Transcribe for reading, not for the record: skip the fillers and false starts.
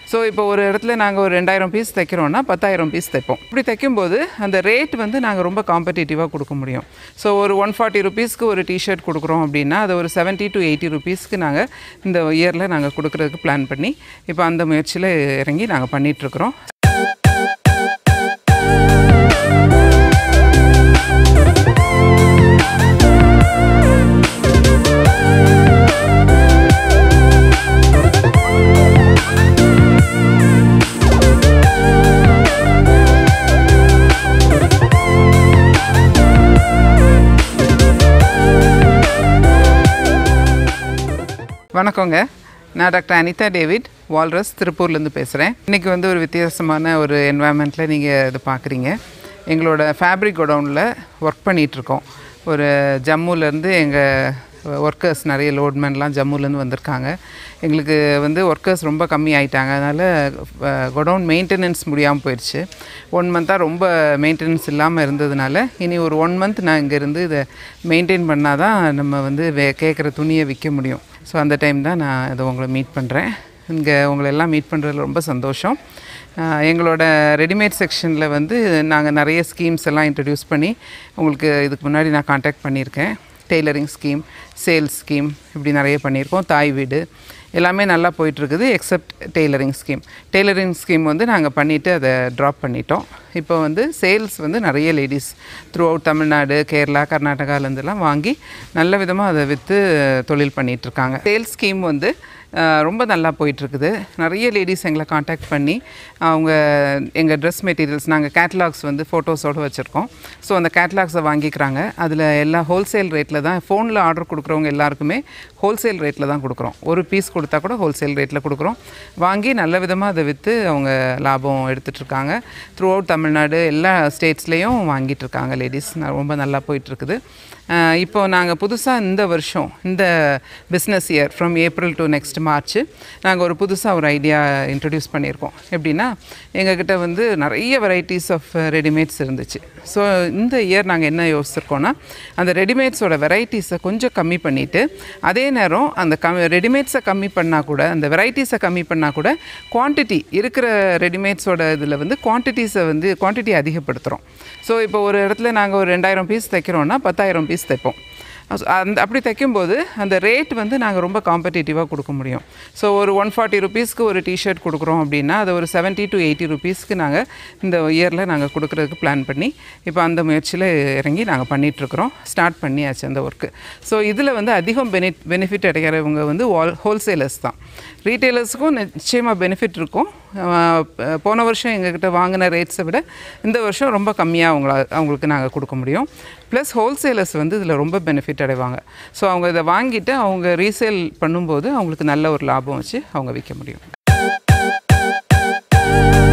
So இப்போ ஒரு இடத்துல நாங்கள் ஒரு 2000 பீஸ் தைக்கிறோன்னா 10,000 பீஸ் தைப்போம். இப்படி தைக்கும்போது அந்த ரேட் வந்து நாங்கள் ரொம்ப காம்படிட்டிவாக கொடுக்க முடியும். ஸோ ஒரு 140 ருபீஸ்க்கு ஒரு டிஷர்ட் கொடுக்குறோம் அப்படின்னா அது ஒரு 70 to 80 ருபீஸ்க்கு நாங்கள் இந்த இயரில் நாங்கள் கொடுக்குறதுக்கு பிளான் பண்ணி இப்போ அந்த முயற்சியில் இறங்கி நாங்கள் பண்ணிகிட்ருக்குறோம். வணக்கங்க, நான் டாக்டர் அனிதா டேவிட், வால்ரஸ் திருப்பூர்லேருந்து பேசுகிறேன். இன்றைக்கி வந்து ஒரு வித்தியாசமான ஒரு என்வாயன்மெண்ட்டில் நீங்கள் இது பார்க்குறீங்க. எங்களோட ஃபேப்ரிக் கோடவுனில் ஒர்க் பண்ணிகிட்ருக்கோம். ஒரு ஜம்முலேருந்து எங்கள் ஒர்க்கர்ஸ் நிறைய லோட்மேன்லாம் ஜம்முலேருந்து வந்திருக்காங்க. எங்களுக்கு வந்து ஒர்க்கர்ஸ் ரொம்ப கம்மி ஆகிட்டாங்க. அதனால் கோடவுன் மெயின்டெனன்ஸ் முடியாமல் போயிடுச்சு. 1 மந்த்தாக ரொம்ப மெயின்டெனன்ஸ் இல்லாமல் இருந்ததுனால இனி ஒரு 1 மந்த் நான் இங்கேருந்து இதை மெயின்டைன் பண்ணால் தான் நம்ம வந்து கேட்குற துணியை விற்க முடியும். ஸோ அந்த டைம் தான் நான் இதை உங்களை மீட் பண்ணுறேன். இங்கே உங்களை எல்லாம் மீட் பண்ணுறதுல ரொம்ப சந்தோஷம். எங்களோட ரெடிமேட் செக்ஷனில் வந்து நாங்கள் நிறைய ஸ்கீம்ஸ் எல்லாம் இன்ட்ரடியூஸ் பண்ணி உங்களுக்கு இதுக்கு முன்னாடி நான் காண்டாக்ட் பண்ணியிருக்கேன். டெய்லரிங் ஸ்கீம், சேல்ஸ் ஸ்கீம், இப்படி நிறைய பண்ணியிருக்கோம். தாய் வீடு எல்லாமே நல்லா போயிட்டுருக்குது except tailoring scheme. Tailoring scheme வந்து நாங்கள் பண்ணிவிட்டு அதை ட்ராப் பண்ணிட்டோம். இப்போ வந்து சேல்ஸ் வந்து நிறைய ladies throughout Tamil Nadu, Kerala, கர்நாடகாலேருந்துலாம் வாங்கி நல்ல விதமாக அதை விற்று தொழில் பண்ணிகிட்ருக்காங்க. சேல்ஸ் ஸ்கீம் வந்து ரொம்ப நல்லா போயிட்டுருக்குது. நிறைய லேடிஸ் எங்களை காண்டாக்ட் பண்ணி அவங்க எங்கள் ட்ரெஸ் மெட்டீரியல்ஸ் நாங்கள் கேட்லாக்ஸ் வந்து ஃபோட்டோஸோடு வச்சுருக்கோம். ஸோ அந்த கேட்லாக்ஸை வாங்கிக்கிறாங்க. அதில் எல்லாம் ஹோல்சேல் ரேட்டில் தான், ஃபோனில் ஆர்டர் கொடுக்குறவங்க எல்லாருக்குமே ஹோல்சேல் ரேட்டில் தான் கொடுக்குறோம். ஒரு பீஸ் கொடுத்தா கூட ஹோல்சேல் ரேட்டில் கொடுக்குறோம். வாங்கி நல்ல விதமாக அதை விற்று அவங்க லாபம் எடுத்துகிட்ருக்காங்க. த்ரூ அவுட் தமிழ்நாடு எல்லா ஸ்டேட்ஸ்லேயும் வாங்கிட்டுருக்காங்க லேடிஸ். ரொம்ப நல்லா போயிட்டுருக்குது. இப்போ நாங்கள் புதுசாக இந்த வருஷம் இந்த business year from April to next March நாங்கள் ஒரு புதுசாக ஒரு ஐடியா இன்ட்ரடியூஸ் பண்ணியிருக்கோம். எப்படின்னா எங்ககிட்ட வந்து நிறைய வெரைட்டிஸ் ஆஃப் ரெடிமேட்ஸ் இருந்துச்சு. ஸோ இந்த இயர் நாங்கள் என்ன யோசிச்சிருக்கோன்னா அந்த ரெடிமேட்ஸோட வெரைட்டிஸை கொஞ்சம் கம்மி பண்ணிவிட்டு அதே நேரம் அந்த ரெடிமேட்ஸை கம்மி பண்ணால் கூட அந்த வெரைட்டிஸை கம்மி பண்ணால் கூட குவான்டிட்டி இருக்கிற ரெடிமேட்ஸோட இதில் வந்து குவான்டிட்டி அதிகப்படுத்துகிறோம். ஸோ இப்போ ஒரு இடத்துல நாங்கள் ஒரு 2000 பீஸ் தைக்கிறோன்னா 10,000 பீஸ் தைப்போம். அப்படி தைக்கும்போது அந்த ரேட் வந்து நாங்கள் ரொம்ப காம்படிட்டிவாக கொடுக்க முடியும். ஸோ ஒரு 140 ருபீஸ்க்கு ஒரு டிஷர்ட் கொடுக்குறோம் அப்படின்னா அது ஒரு 70 to 80 ருபீஸ்க்கு நாங்கள் இந்த இயரில் நாங்கள் கொடுக்குறதுக்கு பிளான் பண்ணி இப்போ அந்த முயற்சியில் இறங்கி நாங்கள் பண்ணிகிட்ருக்குறோம். ஸ்டார்ட் பண்ணியாச்சு அந்த ஒர்க்கு. ஸோ இதில் வந்து அதிகம் பெனிஃபிட் அடைகிறவங்க வந்து ஹோல்சேலர்ஸ் தான். ரீட்டெயிலர்ஸுக்கும் நிச்சயமாக பெனிஃபிட் இருக்கும். போன வருஷம் எங்ககிட்ட வாங்கின ரேட்ஸை விட இந்த வருஷம் ரொம்ப கம்மியாக அவங்களுக்கு நாங்கள் கொடுக்க முடியும். ப்ளஸ் ஹோல்சேலர்ஸ் வந்து இதில் ரொம்ப பெனிஃபிட் அடைவாங்க. ஸோ அவங்க இதை வாங்கிட்டு அவங்க ரீசேல் பண்ணும்போது அவங்களுக்கு நல்ல ஒரு லாபம் வச்சு அவங்க விற்க முடியும்.